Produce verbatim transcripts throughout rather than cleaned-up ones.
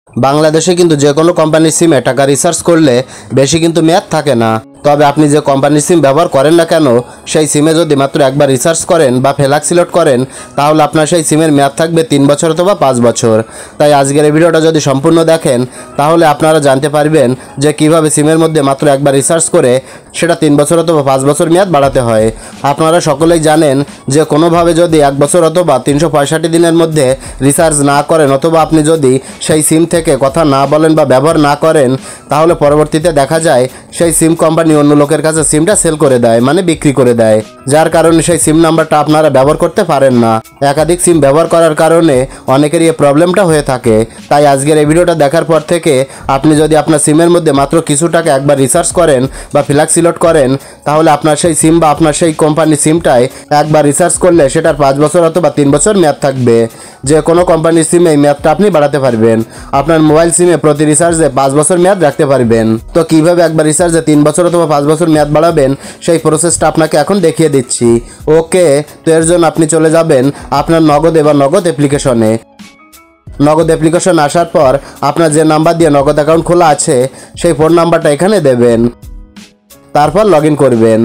বাংলাদেশে কিন্তু যে কোনো কোম্পানির সিমে টাকা রিচার্জ করলে বেশি কিন্তু মেয়াদ থাকে না। তবে আপনি যে কোম্পানির সিম ব্যবহার করেন না কেন, সেই সিমে যদি মাত্র একবার রিচার্জ করেন বা ফ্ল্যাক্স সিলেক্ট করেন, তাহলে আপনার সেই সিমের মেয়াদ থাকবে তিন বছর অথবা পাঁচ বছর। তাই আজকের এই ভিডিওটা যদি সম্পূর্ণ দেখেন, তাহলে আপনারা জানতে পারবেন যে কিভাবে সিমের মধ্যে মাত্র একবার রিচার্জ করে সেটা তিন বছর অথবা পাঁচ বছর মেয়াদ বাড়াতে হয়। আপনারা সকলেই জানেন যে কোনোভাবে যদি এক বছর অথবা তিনশো পঁয়ষট্টি দিনের মধ্যে রিচার্জ না করেন, অথবা আপনি যদি সেই সিম থেকে কথা না বলেন বা ব্যবহার না করেন, তাহলে পরবর্তীতে দেখা যায় সেই সিম কোম্পানি অন্য লোকের কাছে সিমটা সেল করে দেয়, মানে বিক্রি করে দেয়, যার কারণে সেই সিম নাম্বারটা আপনারা ব্যবহার করতে পারেন না। একাধিক সিম ব্যবহার করার কারণে অনেকেরই এই প্রবলেমটা হয়ে থাকে। তাই আজকের এই ভিডিওটা দেখার পর থেকে আপনি যদি আপনার সিমের মধ্যে মাত্র কিছু টাকা একবার রিচার্জ করেন বা ফ্ল্যাক্স সিলেক্ট করেন, তাহলে আপনার সেই সিম বা আপনার সেই কোম্পানির সিমটায় একবার রিচার্জ করলে সেটার পাঁচ বছর অথবা তিন বছর মেয়াদ থাকবে। যে কোনো কোম্পানির সিমে এই মেয়াদটা আপনি বাড়াতে পারবেন। আপনার মোবাইল সিমে প্রতি রিচার্জে পাঁচ বছর মেয়াদ রাখতে পারবেন। তো কিভাবে একবার রিচার্জে তিন বছর অথবা পাঁচ বছর মেয়াদ বাড়াবেন, সেই প্রসেসটা আপনাকে এখন দেখিয়ে দিচ্ছি। ওকে, তো এর জন্য আপনি চলে যাবেন আপনার নগদ বা নগদ অ্যাপ্লিকেশনে। নগদ অ্যাপ্লিকেশন আসার পর আপনার যে নাম্বার দিয়ে নগদ অ্যাকাউন্ট খোলা আছে, সেই ফোন নাম্বারটা এখানে দেবেন। তারপর লগ ইন করবেন।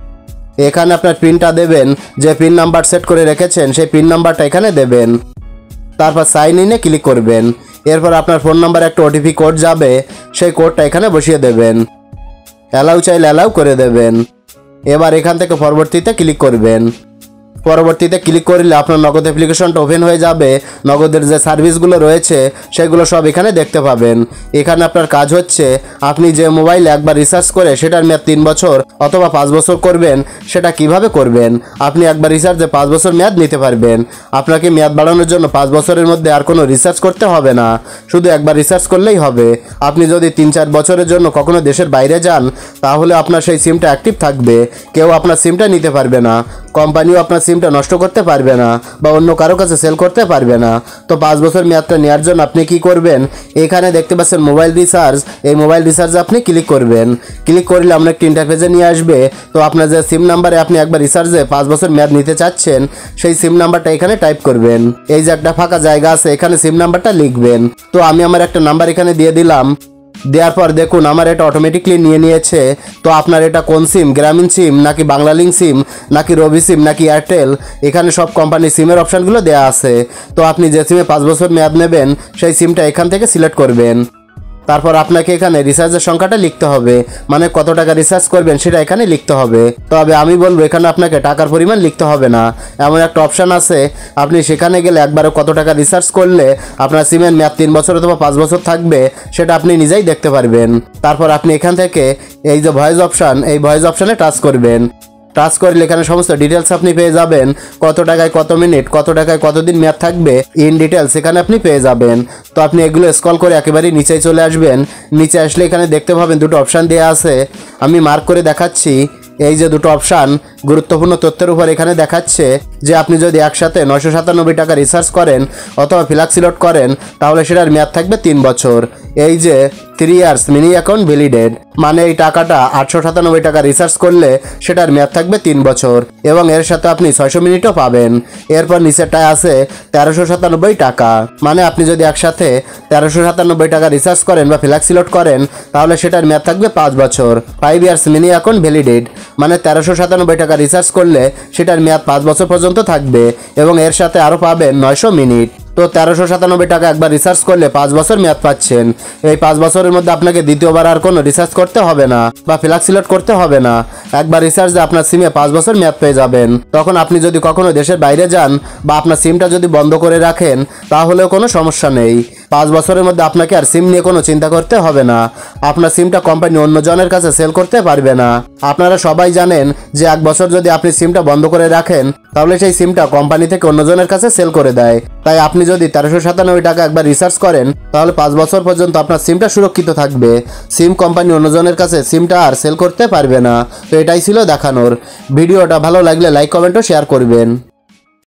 এখানে আপনার পিনটা দেবেন, যে পিন নাম্বার সেট করে রেখেছেন সেই পিন নাম্বারটা এখানে দেবেন। তারপর সাইন ইনে ক্লিক করবেন। এরপর আপনার ফোন নাম্বারে একটা ওটিপি কোড যাবে, সেই কোডটা এখানে বসিয়ে দেবেন। অ্যালাউ চাইলে অ্যালাউ করে দেবেন। এবার এখান থেকে পরবর্তীতে ক্লিক করবেন। পরবর্তীতে ক্লিক করলে আপনার নগদ অ্যাপ্লিকেশনটা ওপেন হয়ে যাবে। নগদের যে সার্ভিসগুলো রয়েছে সেগুলো সব এখানে দেখতে পাবেন। এখানে আপনার কাজ হচ্ছে, আপনি যে মোবাইলে একবার রিচার্জ করে সেটার মেয়াদ তিন বছর অথবা পাঁচ বছর করবেন, সেটা কিভাবে করবেন। আপনি একবার রিচার্জে পাঁচ বছর মেয়াদ নিতে পারবেন। আপনাকে মেয়াদ বাড়ানোর জন্য পাঁচ বছরের মধ্যে আর কোনো রিচার্জ করতে হবে না, শুধু একবার রিচার্জ করলেই হবে। আপনি যদি তিন চার বছরের জন্য কখনো দেশের বাইরে যান, তাহলে আপনার সেই সিমটা অ্যাক্টিভ থাকবে, কেউ আপনার সিমটা নিতে পারবে না, কোম্পানিও আপনার সিমটা নষ্ট করতে পারবে না বা অন্য কারো কাছে সেল করতে পারবে না। তো পাঁচ বছর মেয়াদটা নেওয়ার জন্য আপনি কি করবেন, এখানে দেখতে পাচ্ছেন মোবাইল রিচার্জ, এই মোবাইল রিচার্জে আপনি ক্লিক করবেন। ক্লিক করলে আপনার একটি ইন্টারফেসে নিয়ে আসবে। তো আপনার যে সিম নাম্বারে আপনি একবার রিচার্জে পাঁচ বছর মেয়াদ নিতে চাচ্ছেন, সেই সিম নাম্বারটা এখানে টাইপ করবেন। এই যে একটা ফাঁকা জায়গা আছে, এখানে সিম নাম্বারটা লিখবেন। তো আমি আমার একটা নাম্বার এখানে দিয়ে দিলাম। দেওয়ার পর দেখুন আমার এটা অটোমেটিকলি নিয়ে নিয়েছে। তো আপনার এটা কোন সিম, গ্রামীণ সিম নাকি বাংলালিঙ্ক সিম নাকি রবি সিম নাকি এয়ারটেল, এখানে সব কোম্পানির সিমের অপশানগুলো দেওয়া আছে। তো আপনি যে সিমে পাঁচ বছর মেয়াদ নেবেন, সেই সিমটা এখান থেকে সিলেক্ট করবেন। তারপর আপনাকে এখানে রিচার্জের সংখ্যাটা লিখতে হবে, মানে কত টাকা রিচার্জ করবেন সেটা এখানে লিখতে হবে। তবে আমি বলবো এখানে আপনাকে টাকার পরিমাণ লিখতে হবে না, এমন একটা অপশান আছে, আপনি সেখানে গেলে একবারে কত টাকা রিচার্জ করলে আপনার সিমের মেয়াদ তিন বছর অথবা পাঁচ বছর থাকবে, সেটা আপনি নিজেই দেখতে পারবেন। তারপর আপনি এখান থেকে এই যে ভয়েস অপশান, এই ভয়েস অপশানে টাচ করবেন। টাচ করলে এখানে সমস্ত ডিটেলস আপনি পেয়ে যাবেন, কত টাকায় কত মিনিট, কত টাকায় কতদিন মেয়াদ থাকবে, ইন ডিটেলস এখানে আপনি পেয়ে যাবেন। তো আপনি এগুলো স্ক্রল করে একেবারেই নিচেই চলে আসবেন। নিচে আসলে এখানে দেখতে পাবেন দুটো অপশান দেওয়া আছে, আমি মার্ক করে দেখাচ্ছি। এই যে দুটো অপশান গুরুত্বপূর্ণ তথ্যের উপর এখানে দেখাচ্ছে যে আপনি যদি একসাথে নয়শো সাতানব্বই টাকা রিচার্জ করেন অথবা ফ্ল্যাক্স সিলেক্ট করেন, তাহলে সেটার মেয়াদ থাকবে তিন বছর। এই যে three years mini account validated, মানে এই টাকাটা আটশো সাতানব্বই টাকা রিচার্জ করলে সেটার মেয়াদ থাকবে তিন বছর এবং এর সাথে আপনি ছয়শো মিনিটও পাবেন। এরপর নিচেরটায় আছে তেরোশো সাতানব্বই টাকা, মানে আপনি যদি একসাথে তেরোশো সাতানব্বই টাকা রিচার্জ করেন বা ফ্ল্যাক্স সিলেক্ট করেন, তাহলে সেটার মেয়াদ থাকবে পাঁচ বছর। Five years mini account validated, মানে তেরোশো সাতানব্বই টাকা রিচার্জ করলে সেটার মেয়াদ পাঁচ বছর পর্যন্ত থাকবে এবং এর সাথে আরও পাবেন নয়শো মিনিট। তো তেরোশো সাতানব্বই টাকা একবার রিচার্জ করলে পাঁচ বছর মেয়াদ পাচ্ছেন। এই পাঁচ বছরের মধ্যে আপনাকে দ্বিতীয়বার আর কোনো রিচার্জ করতে হবে না বা ফ্ল্যাক্স সিলেক্ট করতে হবে না। একবার রিচার্জে আপনার সিমে পাঁচ বছর মেয়াদ পেয়ে যাবেন। তখন আপনি যদি কখনো দেশের বাইরে যান বা আপনার সিমটা যদি বন্ধ করে রাখেন, তাহলেও কোনো সমস্যা নেই। পাঁচ বছরের মধ্যে আপনাকে আর সিম নিয়ে কোনো চিন্তা করতে হবে না। আপনার সিমটা কোম্পানি অন্যজনের কাছে সেল করতে পারবে না। আপনারা সবাই জানেন যে এক বছর যদি আপনি সিমটা বন্ধ করে রাখেন, তাহলে সেই সিমটা কোম্পানি থেকে অন্যজনের কাছে সেল করে দেয়। তাই আপনি যদি তেরোশো সাতানব্বই টাকা একবার রিচার্জ করেন, তাহলে পাঁচ বছর পর্যন্ত আপনার সিমটা সুরক্ষিত থাকবে। সিম কোম্পানি অন্যজনের কাছে সিমটা আর সেল করতে পারবে না। তো এটাই ছিল দেখানোর। ভিডিওটা ভালো লাগলে লাইক কমেন্ট ও শেয়ার করবেন।